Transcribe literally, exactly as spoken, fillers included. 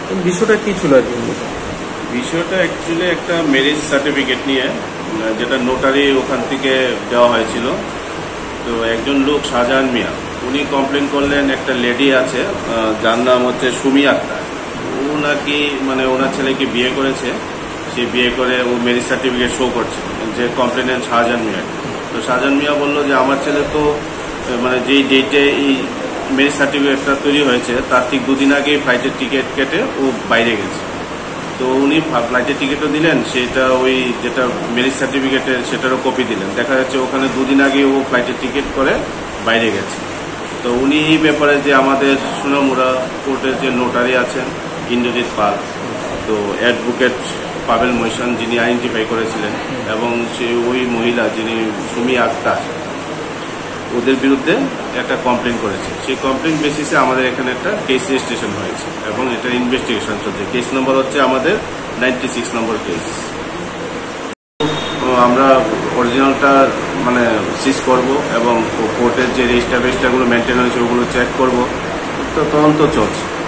বিষয়টা কি ছিল আর কি? বিষয়টা অ্যাকচুয়ালি একটা ম্যারেজ সার্টিফিকেট নিয়ে, যেটা নোটারি ওখান থেকে দেওয়া হয়েছিল। তো একজন লোক শাহজাহান মিয়া, উনি কমপ্লেন করলেন একটা লেডি আছে যার নাম হচ্ছে সুমি আক্তার। ও নাকি মানে ওনার ছেলেকে বিয়ে করেছে, সে বিয়ে করে ও ম্যারেজ সার্টিফিকেট শো করছে যে কমপ্লেনেন্ট শাহজাহান মিয়া। তো শাহজাহান মিয়া বললো যে আমার ছেলে তো মানে যেই ডেটে এই ম্যারেজ সার্টিফিকেটটা তৈরি হয়েছে তার ঠিক দুদিন আগে ফ্লাইটের টিকিট কেটে ও বাইরে গেছে। তো উনি ফ্লাইটের টিকিটও দিলেন, সেটা ওই যেটা ম্যারেজ সার্টিফিকেটের সেটারও কপি দিলেন। দেখা যাচ্ছে ওখানে দুদিন আগে ও ফ্লাইটের টিকিট করে বাইরে গেছে। তো উনি এই ব্যাপারে যে আমাদের সোনামুড়া কোর্টের যে নোটারি আছেন ইন্দ্রজিৎ পাল, তো অ্যাডভোকেট পাবেল মৈশান যিনি আইডেন্টিফাই করেছিলেন, এবং সে ওই মহিলা যিনি সুমি আক্তার, ওদের বিরুদ্ধে একটা কমপ্লেন করেছে। সেই কমপ্লেন বেসিসে আমাদের এখানে একটা কেস রেজিস্ট্রেশন হয়েছে এবং এটার ইনভেস্টিগেশন চলছে। কেস নম্বর হচ্ছে আমাদের নাইনটি সিক্স নম্বর কেস। আমরা অরিজিনালটা মানে সিজ করব এবং কোর্টের যে রেজিস্টার রেজিস্টারগুলো মেনটেন হয়েছে ওগুলো চেক করব। তো তদন্ত চলছে।